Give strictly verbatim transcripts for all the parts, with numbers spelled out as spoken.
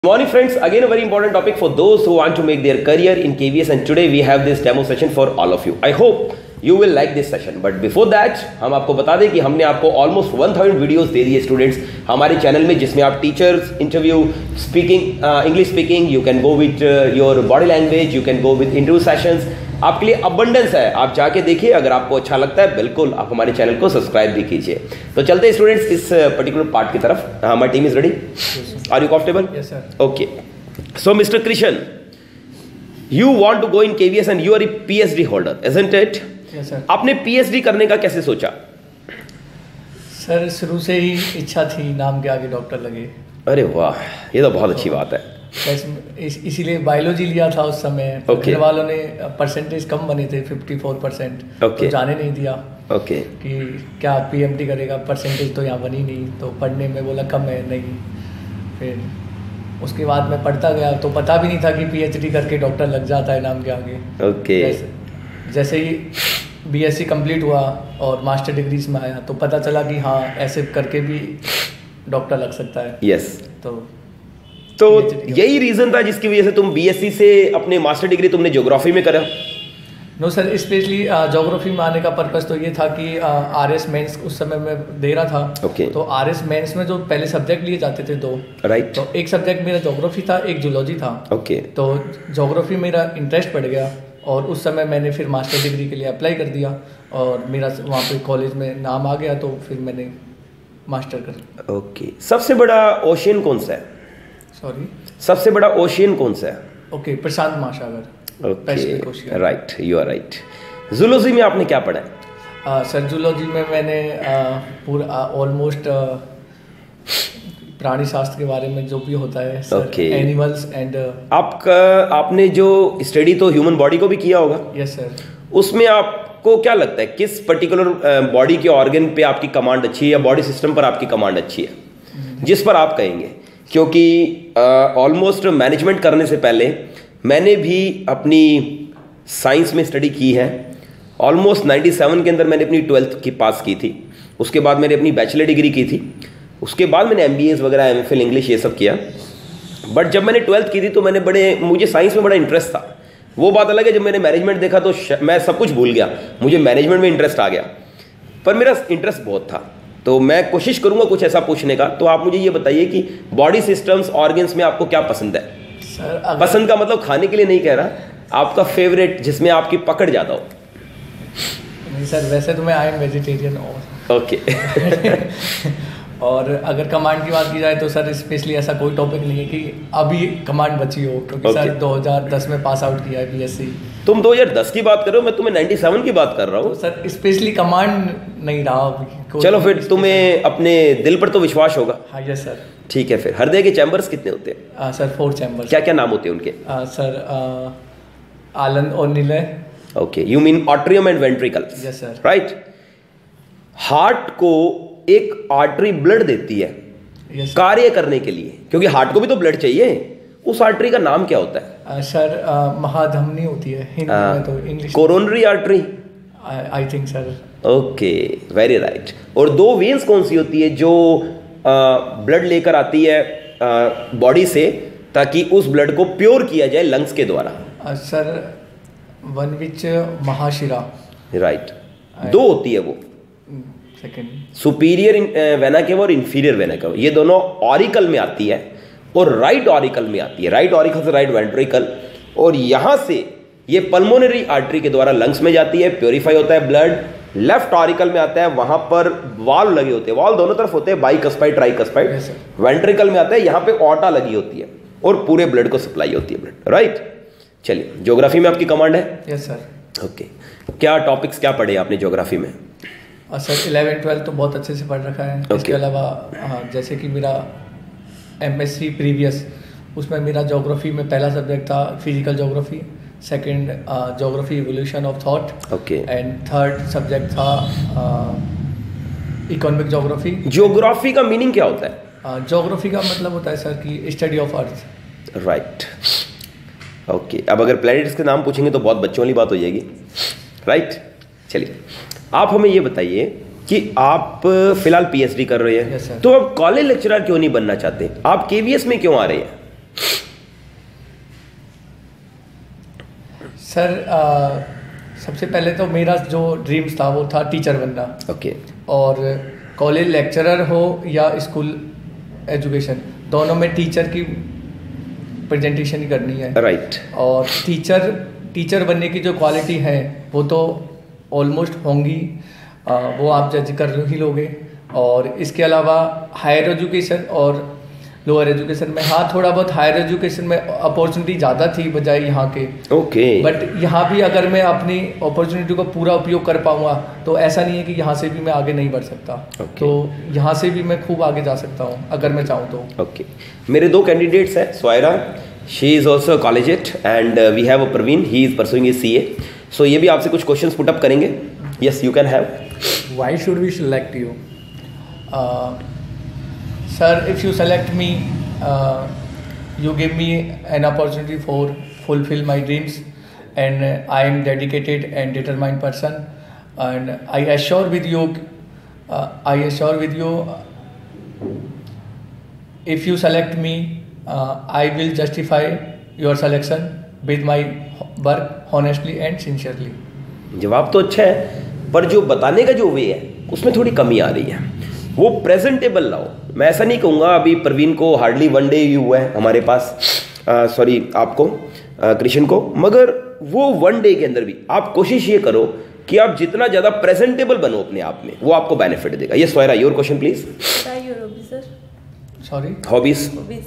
Morning friends, again a very important topic for those who want to make their career in K V S, and today we have this demo session for all of you. I hope you will like this session, but before that हम आपको बता दें कि हमने आपको almost one thousand videos दे दिए students हमारे चैनल में, जिसमें आप teachers interview, speaking, English speaking, you can go with your body language, you can go with interview sessions, आपके लिए अबंडेंस है। आप जाके देखिए, अगर आपको अच्छा लगता है बिल्कुल आप हमारे चैनल को सब्सक्राइब भी कीजिए। तो चलते हैं स्टूडेंट्स इस पर्टिकुलर पार्ट की तरफ। My team is ready, are you comfortable? Yes sir. Okay, so Mister Krishan, you want to go in K V S and you are a P H D holder, isn't it? Yes sir। आपने P H D करने का कैसे सोचा? Sir शुरू से ही इच्छा थी, नाम के आगे डॉक्टर लगे। अरे वाह, ये तो बहुत अच्छी बात है। इस, इसीलिए बायोलॉजी लिया था उस समय। okay। घर वालों ने परसेंटेज कम बने थे, चौवन परसेंट, okay। तो जाने नहीं दिया। Okay okay। कि क्या पीएमटी करेगा, परसेंटेज तो यहाँ बनी नहीं, तो पढ़ने में बोला कम है, नहीं। फिर उसके बाद मैं पढ़ता गया, तो पता भी नहीं था कि पीएचडी करके डॉक्टर लग जाता है नाम के आगे। ओके जैसे, जैसे ही बीएससी कंप्लीट हुआ और मास्टर डिग्रीज में आया, तो पता चला कि हाँ ऐसे करके भी डॉक्टर लग सकता है। Yes yes। तो तो यही रीजन था जिसकी वजह से तुम बीएससी से अपने मास्टर डिग्री तुमने ज्योग्राफी में करा? नो सर, स्पेशली ज्योग्राफी में आने का पर्पस तो ये था कि आर एस मेंस उस समय में दे रहा था। okay। तो आर एस मेंस में जो पहले सब्जेक्ट लिए जाते थे दो, राइट। तो एक सब्जेक्ट मेरा ज्योग्राफी था, एक जूलॉजी था। ओके। तो ज्योग्राफी मेरा इंटरेस्ट पड़ गया और उस समय मैंने फिर मास्टर डिग्री के लिए अप्लाई कर दिया और मेरा वहाँ पे कॉलेज में नाम आ गया, तो फिर मैंने मास्टर कर। ओके। सबसे बड़ा ओशियन कौन सा है? सॉरी, सबसे बड़ा ओशियन कौन सा है? ओके, प्रशांत महासागर। Okay, right, you are right. Zoology में आपने क्या पढ़ा है? सर जूलॉजी में मैंने uh, पूरा ऑलमोस्ट uh, प्राणी शास्त्र के बारे में जो भी होता है सर, okay। एनिमल्स एंड आपका आपने जो स्टडी तो ह्यूमन बॉडी को भी किया होगा? Yes sir. उसमें आपको क्या लगता है किस पर्टिकुलर बॉडी के ऑर्गन पे आपकी कमांड अच्छी है या बॉडी सिस्टम पर आपकी कमांड अच्छी है, जिस पर आप कहेंगे? क्योंकि ऑलमोस्ट uh, मैनेजमेंट करने से पहले मैंने भी अपनी साइंस में स्टडी की है। ऑलमोस्ट सत्तानवे के अंदर मैंने अपनी ट्वेल्थ की पास की थी। उसके बाद मैंने अपनी बैचलर डिग्री की थी। उसके बाद मैंने एमबीएस वगैरह, एमएफिल इंग्लिश ये सब किया। बट जब मैंने ट्वेल्थ की थी तो मैंने बड़े मुझे साइंस में बड़ा इंटरेस्ट था। वो बात अलग है, जब मैंने मैनेजमेंट देखा तो मैं सब कुछ भूल गया, मुझे मैनेजमेंट में इंटरेस्ट आ गया, पर मेरा इंटरेस्ट बहुत था। तो मैं कोशिश करूँगा कुछ ऐसा पूछने का। तो आप मुझे ये बताइए कि बॉडी सिस्टम्स, ऑर्गन्स में आपको क्या पसंद है? सर पसंद का मतलब खाने के लिए नहीं कह रहा, आपका फेवरेट जिसमें आपकी पकड़ ज़्यादा हो। नहीं सर, वैसे तो मैं आई एम वेजिटेरियन। ओके। और अगर कमांड की बात की जाए तो सर स्पेशली ऐसा कोई टॉपिक नहीं है कि अभी कमांड बची हो, क्योंकि okay। सर दो हज़ार दस में पास आउट किया है बीएससी। तुम दो हज़ार दस की बात कर रहे हो, मैं तुम्हें सत्तानवे की बात कर रहा हूँ। तो सर स्पेशली कमांड नहीं रहा अभी। चलो फिर तुम्हें अपने दिल पर तो विश्वास होगा। हाँ यस सर। ठीक है, फिर हृदय के चैम्बर्स कितने होते हैं? Uh, sir four chambers. क्या क्या नाम होते हैं उनके? आ, सर आ, आनंद और निलय। Okay, you mean atrium and ventricle. Yes sir. Right. Heart को एक आर्टरी ब्लड देती है yes, कार्य करने के लिए, क्योंकि हार्ट को भी तो ब्लड चाहिए। उस आर्टरी का नाम क्या होता है? आ, सर आ, महाधमनी होती है हिंदी आ, में, तो English coronary artery I think sir. Okay, very right. और दो वेन्स कौन सी होती है जो ब्लड लेकर आती है बॉडी से, ताकि उस ब्लड को प्योर किया जाए लंग्स के द्वारा? आ, सर वन विच महाशिरा। राइट, दो होती है वो, सेकंड सुपीरियर वेना केवा और इंफीरियर वेना केवा। ये दोनों ऑरिकल में आती है और राइट ऑरिकल में आती है। राइट ऑरिकल से राइट वेंट्रिकल, और यहाँ से ये पल्मोनरी आर्टरी के द्वारा लंग्स में जाती है, प्योरीफाई होता है ब्लड। लेफ्ट ऑरिकल में आता है, वहां पर वाल्व लगे होते हैं, वाल्व दोनों तरफ होते हैं, बाइकस्पाइड ट्राइकस्पाइड। वेंट्रिकल में आता है, यहाँ पे ऑटा लगी होती है और पूरे ब्लड को सप्लाई होती है ब्लड। राइट। चलिए, ज्योग्राफी में आपकी कमांड है? Yes sir. ओके, क्या टॉपिक्स क्या पढ़े आपने ज्योग्राफी में? और सर इलेवन ट्वेल्थ तो बहुत अच्छे से पढ़ रखा है। okay। इसके अलावा जैसे कि मेरा एमएससी प्रीवियस, उसमें मेरा ज्योग्राफी में पहला सब्जेक्ट था physical geography, second geography evolution of thought, okay, and third subject था इकोनॉमिक ज्योग्राफी। ज्योग्राफी का मीनिंग क्या होता है? ज्योग्राफी का मतलब होता है सर कि study of earth. Right. Okay, अब अगर प्लैनेट्स के नाम पूछेंगे तो बहुत बच्चों वाली बात हो जाएगी। राइट। चलिए, आप हमें ये बताइए कि आप फिलहाल पीएचडी कर रहे हैं, yes, तो आप कॉलेज लेक्चरर क्यों नहीं बनना चाहते? आप केवीएस में क्यों आ रहे हैं? सर आ, सबसे पहले तो मेरा जो ड्रीम्स था वो था टीचर बनना। Okay okay. और कॉलेज लेक्चरर हो या स्कूल एजुकेशन, दोनों में टीचर की प्रेजेंटेशन ही करनी है। Right right. और टीचर टीचर बनने की जो क्वालिटी है वो तो ऑलमोस्ट होंगी, आ, वो आप जज कर ही लोगे। और इसके अलावा हायर एजुकेशन और लोअर एजुकेशन में, हाँ थोड़ा बहुत हायर एजुकेशन में अपॉर्चुनिटी ज़्यादा थी बजाय यहाँ के। Okay okay. बट यहाँ भी अगर मैं अपनी अपॉर्चुनिटी को पूरा उपयोग कर पाऊँगा तो ऐसा नहीं है कि यहाँ से भी मैं आगे नहीं बढ़ सकता। okay. तो यहाँ से भी मैं खूब आगे जा सकता हूँ अगर मैं चाहूँ तो। Okay okay. मेरे दो कैंडिडेट्स हैं, Swaira, she is also collegiate, and we have a Praveen, he is pursuing a C A. So ये भी आपसे कुछ क्वेश्चंस पुट अप करेंगे। Yes, you can have. Why should we select you? Sir, if you select me, uh, you give me an opportunity for fulfill my dreams, and uh, I am dedicated and determined person, and I assure with you, uh, I assure with you, if you select me, uh, I will justify your selection with my work honestly and sincerely. जवाब तो अच्छा है, पर जो बताने का जो वे है उसमें थोड़ी कमी आ रही है। वो प्रेजेंटेबल लाओ। मैं ऐसा नहीं कहूँगा, अभी प्रवीण को हार्डली वन डे ही हुआ है हमारे पास, सॉरी आपको कृष्ण को, मगर वो वन डे के अंदर भी आप कोशिश ये करो कि आप जितना ज़्यादा प्रेजेंटेबल बनो अपने आप में, वो आपको बेनिफिट देगा। ये Swaira, your question please. Sorry, hobbies.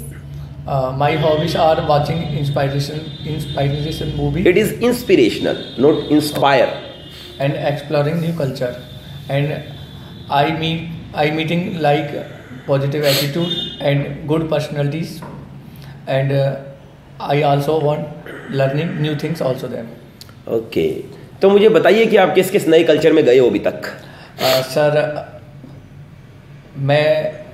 My hobbies are watching inspiration inspiration movie. It is inspirational, not inspire. And exploring new culture, and I meet I meeting like positive attitude and good personalities, and uh, I also want learning new things also then. Okay. तो मुझे बताइए कि आप किस किस नए culture में गए हो अभी तक? सर uh, मैं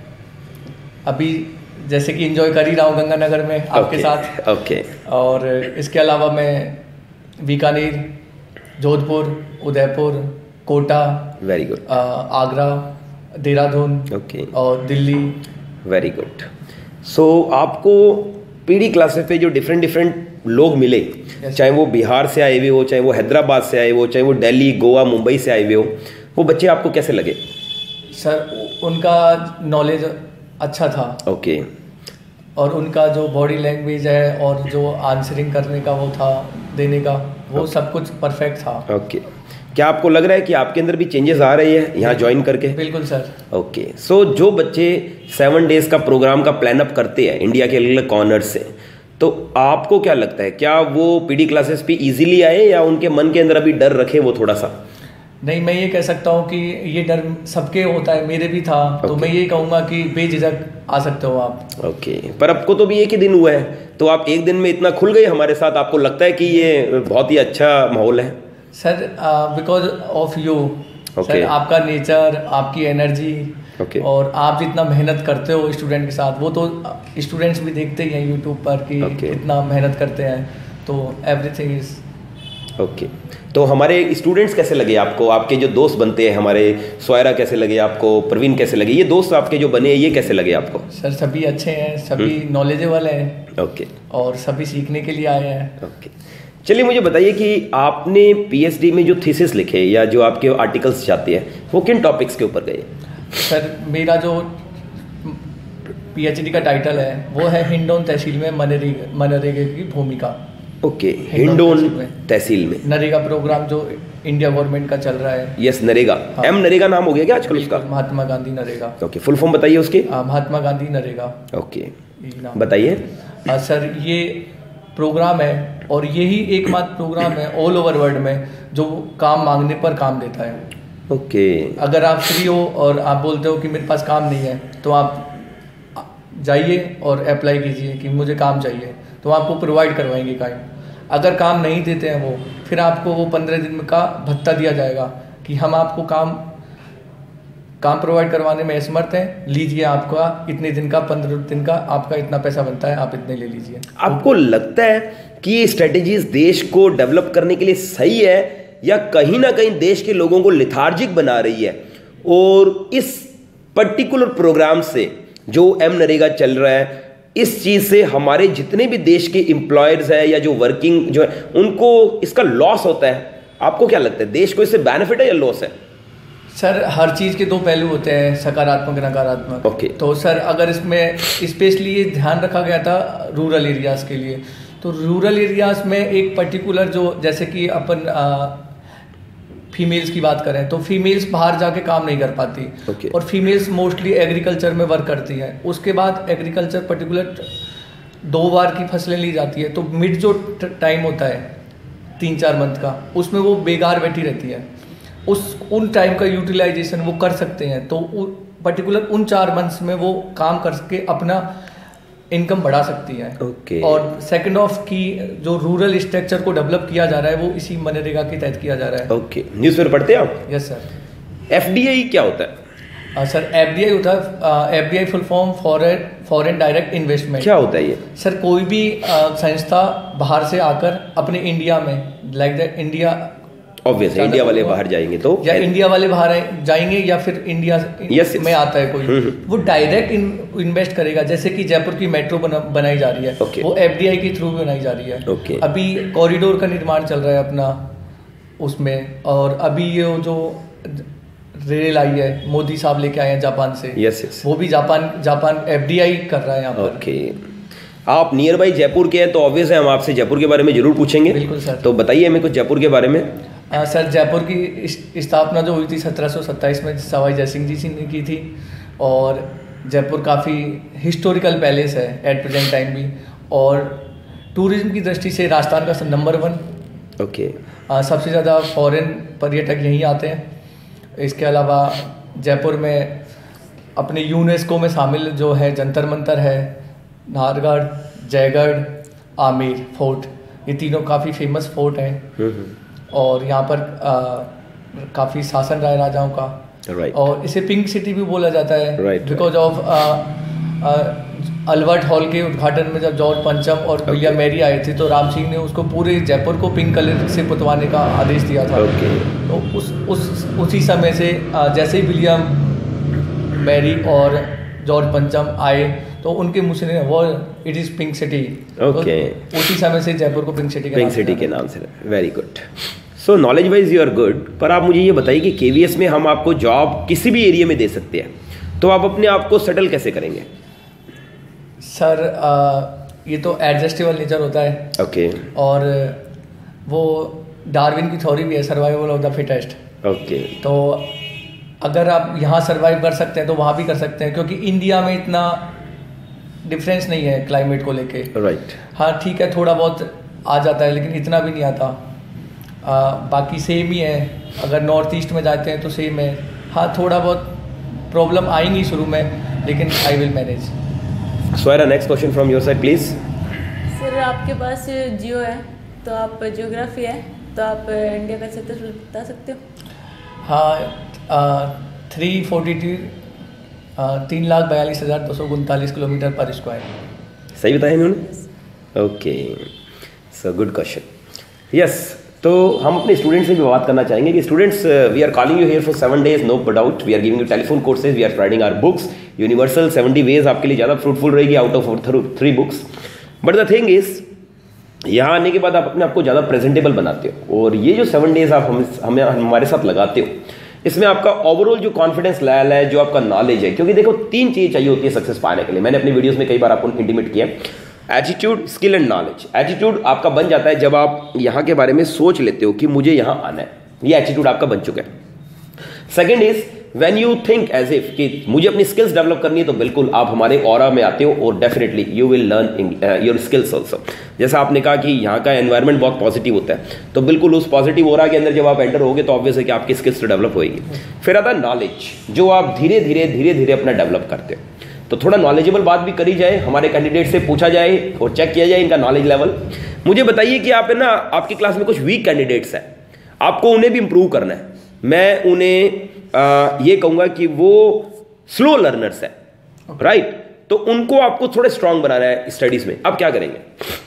अभी जैसे कि एंजॉय कर ही रहा हूँ गंगानगर में आपके okay. साथ। Okay okay. और इसके अलावा मैं Bikaner, Jodhpur, Udaipur, Kota, very good, Agra, Dehradun okay. और दिल्ली। Very good. सो आपको पीडी क्लासेस पे जो डिफरेंट डिफरेंट लोग मिले, yes. चाहे वो बिहार से आए हुए हो, चाहे वो हैदराबाद से आए हो, चाहे वो दिल्ली, गोवा, मुंबई से आए हुए हो, वो बच्चे आपको कैसे लगे? सर उनका नॉलेज अच्छा था। Okay okay. और उनका जो बॉडी लैंग्वेज है और जो आंसरिंग करने का वो था, देने का, वो okay. सब कुछ परफेक्ट था। Okay okay. क्या आपको लग रहा है कि आपके अंदर भी चेंजेस आ रही है यहाँ ज्वाइन करके? बिल्कुल सर। ओके, सो जो बच्चे सेवन डेज का प्रोग्राम का प्लान अप करते हैं इंडिया के अलग अलग कॉर्नर से, तो आपको क्या लगता है, क्या वो पीडी क्लासेस पे इजीली आए या उनके मन के अंदर अभी डर रखे वो थोड़ा सा? नहीं, मैं ये कह सकता हूँ कि ये डर सबके होता है, मेरे भी था। okay. तो मैं ये कहूँगा कि बेझिझक आ सकते हो आप। Okay okay. पर आपको तो भी एक ही दिन हुआ है, तो आप एक दिन में इतना खुल गए हमारे साथ, आपको लगता है कि ये बहुत ही अच्छा माहौल है? Sir because of you sir, आपका नेचर, आपकी एनर्जी, okay. और आप जितना मेहनत करते हो स्टूडेंट के साथ, वो तो स्टूडेंट्स भी देखते ही हैं यूट्यूब पर कि okay. कितना मेहनत करते हैं, तो एवरीथिंग इज ओके। तो हमारे स्टूडेंट्स कैसे लगे आपको? आपके जो दोस्त बनते हैं हमारे, स्वायरा कैसे लगे आपको, प्रवीण कैसे लगे, ये दोस्त आपके जो बने ये कैसे लगे आपको? सर सभी अच्छे हैं, सभी नॉलेजेबल हैं। ओके। और सभी सीखने के लिए आए हैं। ओके, चलिए मुझे बताइए कि आपने पीएचडी में जो थीसिस लिखे या जो आपके आर्टिकल्स जाते हैं वो किन टॉपिक्स के ऊपर गए? सर मेरा जो पीएचडी का टाइटल है वो है हिंडोन तहसील में मनरेगा मनरेगा की भूमिका। ओके, हिंडोन तहसील में नरेगा प्रोग्राम जो इंडिया गवर्नमेंट का चल रहा है। यस, नरेगा। हाँ। एम नरेगा नाम हो गया क्या आजकल उसका? Mahatma Gandhi NREGA. Okay, full form बताइए उसके। महात्मा गांधी नरेगा। ओके, बताइए। सर ये प्रोग्राम है और यही एकमात्र प्रोग्राम है ऑल ओवर वर्ल्ड में जो काम मांगने पर काम देता है। ओके, अगर आप फ्री हो और आप बोलते हो कि मेरे पास काम नहीं है, तो आप जाइए और अप्लाई कीजिए कि मुझे काम चाहिए, तो आपको प्रोवाइड करवाएंगे काम। अगर काम नहीं देते हैं वो, फिर आपको वो पंद्रह दिन का भत्ता दिया जाएगा कि हम आपको काम काम प्रोवाइड करवाने में असमर्थ हैं, लीजिए आपका इतने दिन का, पंद्रह दिन का आपका इतना पैसा बनता है, आप इतने ले लीजिए। आपको लगता है कि ये स्ट्रेटेजीज देश को डेवलप करने के लिए सही है या कहीं ना कहीं देश के लोगों को लिथार्जिक बना रही है? और इस पर्टिकुलर प्रोग्राम से जो एम नरेगा चल रहा है इस चीज़ से हमारे जितने भी देश के एम्प्लॉयर्स हैं या जो वर्किंग जो है उनको इसका लॉस होता है? आपको क्या लगता है, देश को इससे बेनिफिट है या लॉस है? सर हर चीज़ के दो पहलू होते हैं, सकारात्मक नकारात्मक। ओके। तो सर अगर इसमें स्पेशली ये ध्यान रखा गया था रूरल एरियाज़ के लिए, तो रूरल एरियाज़ में एक पर्टिकुलर जो जैसे कि अपन फीमेल्स की बात करें तो फीमेल्स बाहर जाके काम नहीं कर पाती। okay. और फीमेल्स मोस्टली एग्रीकल्चर में वर्क करती हैं। उसके बाद एग्रीकल्चर पर्टिकुलर दो बार की फसलें ली जाती है, तो मिड जो टाइम होता है तीन चार मंथ का, उसमें वो बेकार बैठी रहती है। उस उन टाइम का यूटिलाइजेशन वो कर सकते हैं, तो पर्टिकुलर उन चार मंथ्स में वो काम करके अपना इनकम बढ़ा सकती है। okay. और सेकंड ऑफ की जो रूरल स्ट्रक्चर को डेवलप किया जा रहा है वो इसी मनरेगा के तहत किया जा रहा है। Okay okay. न्यूज़पेपर पढ़ते हैं आप? Yes sir. एफडीआई क्या होता है? आ, सर एफडीआई होता है FDI full form foreign foreign direct investment. क्या होता है ये? सर कोई भी आ, संस्था बाहर से आकर अपने इंडिया में like that India obvious India वाले बाहर जाएंगे तो या इंडिया वाले बाहर जाएंगे या फिर इंडिया yes, में आता है कोई, वो डायरेक्ट इन्वेस्ट करेगा। जैसे कि जयपुर की मेट्रो बना, बनाई जा रही है, okay. वो एफडीआई के थ्रू बनाई जा रही है। okay. अभी कॉरिडोर का निर्माण चल रहा है अपना उसमें, और अभी ये जो रेल आई है मोदी साहब लेके आए हैं जापान से, yes, yes. वो भी जापान जापान एफडीआई कर रहा है यहाँ पर। okay. आप नियर बाई जयपुर के हैं तो ऑब्वियस है हम आपसे जयपुर के बारे में जरूर पूछेंगे। बिल्कुल सर। तो बताइए हमें कुछ जयपुर के बारे में। आ, सर जयपुर की स्थापना जो हुई थी सत्रह सौ सत्ताईस में सवाई जयसिंह जी ने की थी, और जयपुर काफ़ी हिस्टोरिकल पैलेस है एट प्रेजेंट टाइम भी, और टूरिज्म की दृष्टि से राजस्थान का नंबर वन। ओके। सबसे ज़्यादा फॉरेन पर्यटक यहीं आते हैं। इसके अलावा जयपुर में अपने यूनेस्को में शामिल जो है जंतर मंतर है, नाहरगढ़, जयगढ़, आमेर फोर्ट, ये तीनों काफ़ी फेमस फोर्ट हैं। और यहाँ पर काफ़ी शासन रहा है राजाओं का। right. और इसे पिंक सिटी भी बोला जाता है बिकॉज ऑफ अल्बर्ट हॉल के उद्घाटन में जब जॉर्ज पंचम और okay. विलियम मैरी आए थे तो राम सिंह ने उसको पूरे जयपुर को पिंक कलर से पुतवाने का आदेश दिया था। okay. तो उस उस उसी समय से जैसे ही विलियम मैरी और जॉर्ज पंचम आए तो उनके मुँह से वो it is pink city. Okay. उसी समय से जयपुर को पिंक सिटी पिंक सिटी के नाम से। Very good. So knowledge wise you are good, पर आप मुझे ये बताइए कि केवीएस में हम आपको जॉब किसी भी एरिया में दे सकते हैं, तो आप अपने आप को सेटल कैसे करेंगे? सर आ, ये तो एडजस्टेबल नेचर होता है। Okay okay. और वो डार्विन की थ्योरी भी है, survival of the fittest. Okay. तो अगर आप यहाँ सर्वाइव कर सकते हैं तो वहाँ भी कर सकते हैं, क्योंकि इंडिया में इतना डिफरेंस नहीं है क्लाइमेट को लेके। Right right. हाँ ठीक है, थोड़ा बहुत आ जाता है लेकिन इतना भी नहीं आता। आ, बाकी सेम ही है। अगर नॉर्थ ईस्ट में जाते हैं तो सेम है। हाँ थोड़ा बहुत प्रॉब्लम आएंगी शुरू में, लेकिन I will manage. Swara, next question from your side please. Sir आपके पास जियो है तो आप जियोग्राफी है तो आप इंडिया का क्षेत्रफल बता सकते हो? हाँ, थ्री फोर्टी टू तीन लाख बयालीस हज़ार दो सौ उनतालीस किलोमीटर पर स्क्वायर। सही बताया इन्होंने। Okay, so good question. Yes, तो हम अपने स्टूडेंट्स से भी बात करना चाहेंगे कि students, we are calling you here for seven days, no doubt. We are giving you telephone courses, we are providing our books. Universal seventy ways आपके लिए ज़्यादा फ्रूटफुल रहेगी out of three books. But the thing is, यहाँ आने के बाद आप अपने आप को ज़्यादा प्रेजेंटेबल बनाते हो, और ये जो सेवन डेज आप हम हमें हमारे साथ लगाते हो, इसमें आपका ओवरऑल जो कॉन्फिडेंस लेवल है, जो आपका नॉलेज है, क्योंकि देखो तीन चीज़ें चाहिए होती है सक्सेस पाने के लिए। मैंने अपनी वीडियोस में कई बार आपको इंटीमेट किया, attitude, skill and knowledge. Attitude आपका बन जाता है जब आप यहाँ के बारे में सोच लेते हो कि मुझे यहाँ आना है, ये एटीट्यूड आपका बन चुका है। Second is when you think as if कि मुझे अपनी स्किल्स डेवलप करनी है, तो बिल्कुल आप हमारे ऑरा में आते हो और definitely you will learn your skills also. जैसा आपने कहा कि यहाँ का एनवायरनमेंट बहुत पॉजिटिव होता है, तो बिल्कुल उस पॉजिटिव ऑरा के अंदर जब आप एंटर होगे तो ऑब्वियस है कि आपकी स्किल्स तो डेवलप होगी। फिर आता है नॉलेज, जो आप धीरे धीरे धीरे धीरे अपना डेवलप करते हो। तो थोड़ा नॉलेजेबल बात भी करी जाए, हमारे कैंडिडेट से पूछा जाए और चेक किया जाए इनका नॉलेज लेवल। मुझे बताइए कि आप है ना, आपकी क्लास में कुछ वीक कैंडिडेट्स हैं, आपको उन्हें भी इंप्रूव करना है। मैं उन्हें आ, ये कहूँगा कि वो स्लो लर्नर्स है, राइट right? तो उनको आपको थोड़े स्ट्रांग बनाना है स्टडीज़ में। आप क्या करेंगे?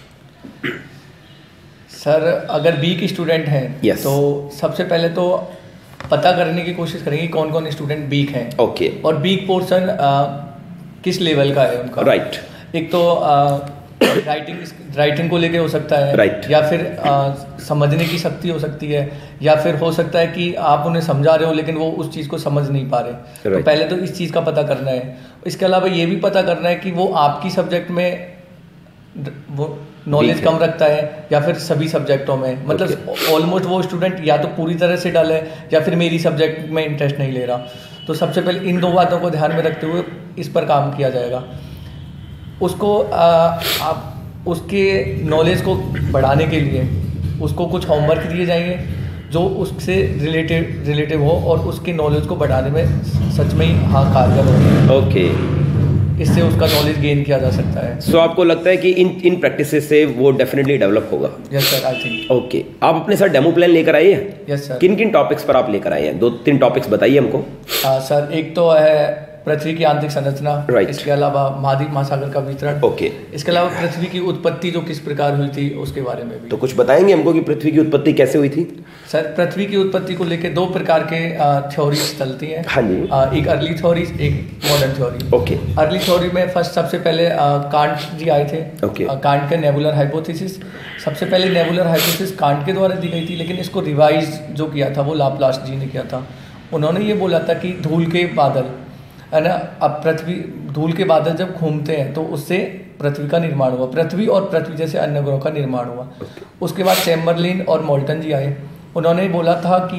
सर अगर वीक स्टूडेंट हैं yes. तो सबसे पहले तो पता करने की कोशिश करेंगे कौन कौन स्टूडेंट वीक हैं। Okay okay. और वीक पोर्शन किस लेवल का है उनका, राइट right. एक तो राइटिंग राइटिंग को लेके हो सकता है right. या फिर आ, समझने की शक्ति हो सकती है, या फिर हो सकता है कि आप उन्हें समझा रहे हो लेकिन वो उस चीज़ को समझ नहीं पा रहे right. तो पहले तो इस चीज़ का पता करना है। इसके अलावा ये भी पता करना है कि वो आपकी सब्जेक्ट में वो नॉलेज कम रखता है या फिर सभी सब्जेक्टों में, मतलब ऑलमोस्ट वो स्टूडेंट या तो पूरी तरह से डल है या फिर मेरी सब्जेक्ट में इंटरेस्ट नहीं ले रहा। तो सबसे पहले इन दो बातों को ध्यान में रखते हुए इस पर काम किया जाएगा। उसको आ, आप उसके नॉलेज को बढ़ाने के लिए उसको कुछ होमवर्क दिए जाएंगे जो उससे रिलेटेड रिलेटिव हो और उसके नॉलेज को बढ़ाने में सच में ही हाँ कारगर हो। ओके, इससे उसका नॉलेज गेन किया जा सकता है। सो so, आपको लगता है कि इन इन प्रैक्टिसेस से वो डेफिनेटली डेवलप होगा? Yes sir, I think. Okay, आप अपने साथ डेमो प्लान लेकर आए हैं? Yes sir. किन किन टॉपिक्स पर आप लेकर आए हैं? दो तीन टॉपिक्स बताइए हमको। हाँ सर, एक तो है पृथ्वी की आंतरिक संरचना right. इसके अलावा महाद्वीप महासागर का वितरण ओके okay. इसके अलावा पृथ्वी की उत्पत्ति जो किस प्रकार हुई थी उसके बारे में भी। तो कुछ बताएंगे हमको कि पृथ्वी की उत्पत्ति कैसे हुई थी? सर, पृथ्वी की उत्पत्ति को लेकर दो प्रकार के थ्योरीज चलती हैं। हाँ जी। आ, एक अर्ली थ्योरीज, एक modern theory. Okay. Early theory में फर्स्ट सबसे पहले आ, कांट जी आए थे। ओके। आ, कांट के नेबुलर हाइपोथेसिस, सबसे पहले नेबुलर हाइपोथेसिस कांट के द्वारा दी गई थी, लेकिन इसको रिवाइज जो किया था वो लाप्लास जी ने किया था। उन्होंने ये बोला था कि धूल के बादल है ना, अब पृथ्वी धूल के बादल जब घूमते हैं तो उससे पृथ्वी का निर्माण हुआ, पृथ्वी और पृथ्वी जैसे अन्य ग्रहों का निर्माण हुआ। उसके बाद चैम्बरलिन और मोल्टन जी आए। उन्होंने बोला था कि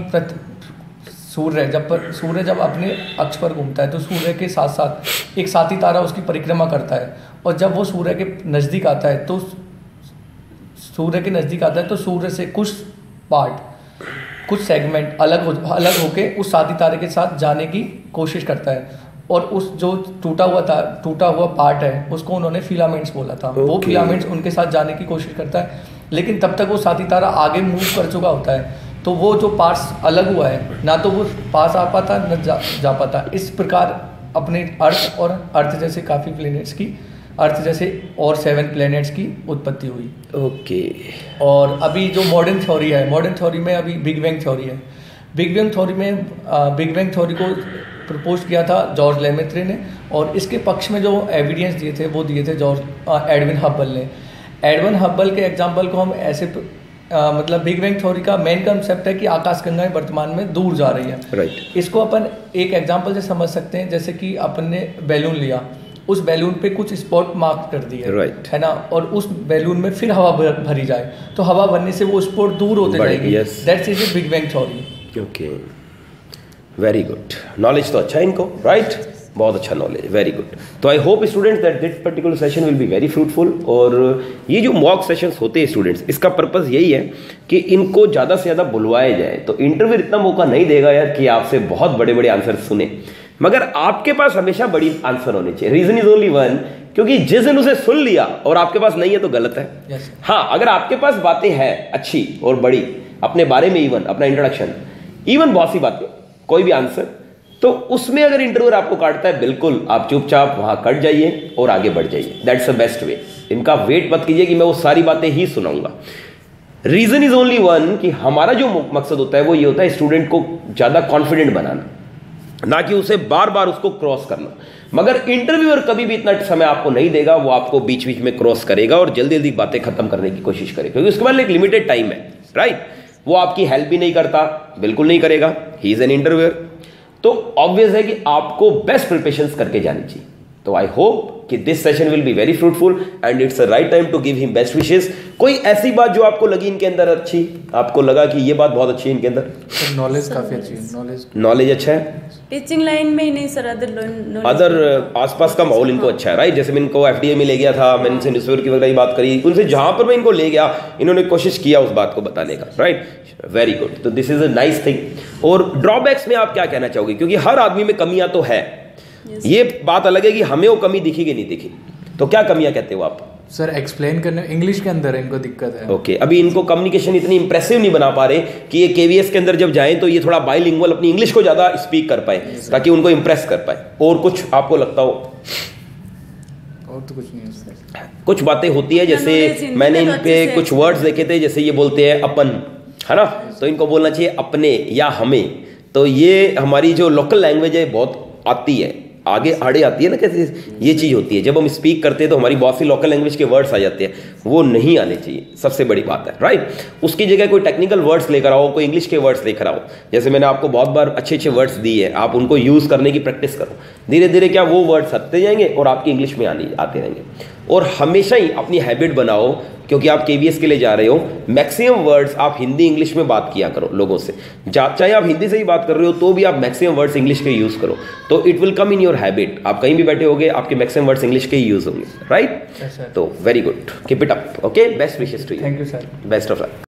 सूर्य जब पर सूर्य जब अपने अक्ष पर घूमता है तो सूर्य के साथ साथ एक साथी तारा उसकी परिक्रमा करता है, और जब वो सूर्य के नज़दीक आता है तो सूर्य के नज़दीक आता है तो सूर्य से कुछ पार्ट कुछ सेगमेंट अलग हो अलग होके उस साथी तारे के साथ जाने की कोशिश करता है, और उस जो टूटा हुआ था टूटा हुआ पार्ट है उसको उन्होंने फिलामेंट्स बोला था। okay. वो फिलामेंट्स उनके साथ जाने की कोशिश करता है, लेकिन तब तक वो साथी तारा आगे मूव कर चुका होता है, तो वो जो पार्ट्स अलग हुआ है ना तो वो पास आ पाता न जा, जा पाता। इस प्रकार अपने अर्थ और अर्थ जैसे काफ़ी प्लैनेट्स की अर्थ जैसे और सेवन प्लैनेट्स की उत्पत्ति हुई। Okay okay. और अभी जो मॉडर्न थ्योरी है, मॉडर्न थ्योरी में अभी बिग बैंग थ्योरी है। बिग बैंग थ्योरी में बिग बैंग थ्योरी को प्रपोज किया था जॉर्ज लेमेत्रे ने, और इसके पक्ष में जो एविडेंस दिए थे वो दिए थे जॉर्ज एडविन हब्बल ने। एडविन हब्बल के एग्जाम्पल को हम ऐसे आ, मतलब बिग बैंग थ्योरी का मेन कंसेप्ट है कि आकाशगंगाएं वर्तमान में दूर जा रही है। right. इसको अपन एक एग्जाम्पल से समझ सकते हैं, जैसे कि अपन ने बैलून लिया, उस बैलून पे कुछ स्पॉट मार्क कर दिए right. है ना, और उस बैलून में फिर हवा भरी जाए तो हवा भरने से वो स्पॉट दूर होते जाएगी। That's is a big bang theory. Okay, very good, knowledge तो अच्छा है इनको, राइट right? बहुत अच्छा नॉलेज, वेरी गुड। तो I hope students that this particular session will be very fruitful. और ये जो मॉक सेशंस होते हैं स्टूडेंट्स, इसका पर्पस यही है कि इनको ज़्यादा से ज़्यादा बुलवाया जाए। तो इंटरव्यू इतना मौका नहीं देगा यार कि आपसे बहुत बड़े बड़े आंसर सुने, मगर आपके पास हमेशा बड़ी आंसर होने चाहिए। रीजन इज ओनली वन, क्योंकि जिस दिन उसे सुन लिया और आपके पास नहीं है तो गलत है। yes. हाँ, अगर आपके पास बातें हैं अच्छी और बड़ी अपने बारे में, इवन अपना इंट्रोडक्शन, इवन बहुत सी बातें, कोई भी आंसर, तो उसमें अगर इंटरव्यूअर आपको काटता है, बिल्कुल आप चुपचाप वहां कट जाइए और आगे बढ़ जाइए। That's the best way. इनका वेट मत कीजिए कि मैं वो सारी बातें ही सुनाऊंगा। रीजन इज ओनली वन कि हमारा जो मकसद होता है वो ये होता है स्टूडेंट को ज्यादा कॉन्फिडेंट बनाना, ना कि उसे बार बार उसको क्रॉस करना। मगर इंटरव्यूअर कभी भी इतना समय आपको नहीं देगा, वो आपको बीच बीच में क्रॉस करेगा और जल्दी जल्दी बातें खत्म करने की कोशिश करेगा, क्योंकि उसके बाद एक लिमिटेड टाइम है, राइट। वो आपकी हेल्प भी नहीं करता, बिल्कुल नहीं करेगा, ही इज एन इंटरव्यूअर। तो ऑब्वियस है कि आपको बेस्ट प्रिपरेशंस करके जानी चाहिए। तो आई होप कि this session will be very fruitful and it's a right time to give him best wishes. कोई ऐसी बात जो आपको लगी इनके अंदर अच्छी, आपको लगा कि ये बात बहुत अच्छी है इनके अंदर? नॉलेज काफी अच्छी है, नॉलेज नॉलेज अच्छा है, टीचिंग लाइन में ही नहीं सर, अदर अदर आसपास का माहौल इनको अच्छा है, राइट। जैसे मैं इनको एफडीए में ले गया था, मैंने इनसे न्यूज़पेपर की वगैरह बात करी, उनसे जहां पर मैं इनको ले गया इन्होंने कोशिश किया उस बात को बताने का, राइट। वेरी गुड, तो this is a nice thing. और ड्रॉबैक्स में आप क्या कहना चाहोगे, क्योंकि हर आदमी में कमियां तो है, yes. ये बात अलग है कि हमें वो कमी दिखी कि नहीं दिखी, तो क्या कमियां कहते हो आप? सर एक्सप्लेन करने इंग्लिश के अंदर इनको दिक्कत है। Okay okay. अभी इनको कम्युनिकेशन इतनी इंप्रेसिव नहीं बना पा रहे कि ये केवीएस के अंदर जब जाएं तो ये थोड़ा बाइलिंगुअल अपनी इंग्लिश को ज्यादा स्पीक कर पाए, yes, ताकि उनको इंप्रेस कर पाए। और कुछ आपको लगता हो? और तो कुछ नहीं है सर। कुछ बातें होती है, जैसे मैंने इन पे कुछ वर्ड्स देखे थे, जैसे ये बोलते हैं अपन, है ना, तो इनको बोलना चाहिए अपने या हमें। तो ये हमारी जो लोकल लैंग्वेज है बहुत आती है, आगे आड़े आती है ना, कैसे ये चीज़ होती है। जब हम स्पीक करते हैं तो हमारी बहुत सी लोकल लैंग्वेज के वर्ड्स आ जाते हैं, वो नहीं आने चाहिए, सबसे बड़ी बात है, राइट। उसकी जगह कोई टेक्निकल वर्ड्स लेकर आओ, कोई इंग्लिश के वर्ड्स लेकर आओ। जैसे मैंने आपको बहुत बार अच्छे अच्छे वर्ड्स दिए हैं, आप उनको यूज़ करने की प्रैक्टिस करो। धीरे धीरे क्या वो वर्ड्स हटते जाएंगे और आपकी इंग्लिश में आने आते रहेंगे। और हमेशा ही अपनी हैबिट बनाओ, क्योंकि आप केवीएस के लिए जा रहे हो, मैक्सिमम वर्ड्स आप हिंदी इंग्लिश में बात किया करो लोगों से। चाहे आप हिंदी से ही बात कर रहे हो तो भी आप मैक्सिमम वर्ड्स इंग्लिश के यूज़ करो, तो it will come in your habit. आप कहीं भी बैठे होगे, आपके मैक्सिमम वर्ड्स इंग्लिश के ही यूज़ होंगे, राइट। तो very good, keep it up, okay, best wishes to you, thank you sir, best of luck.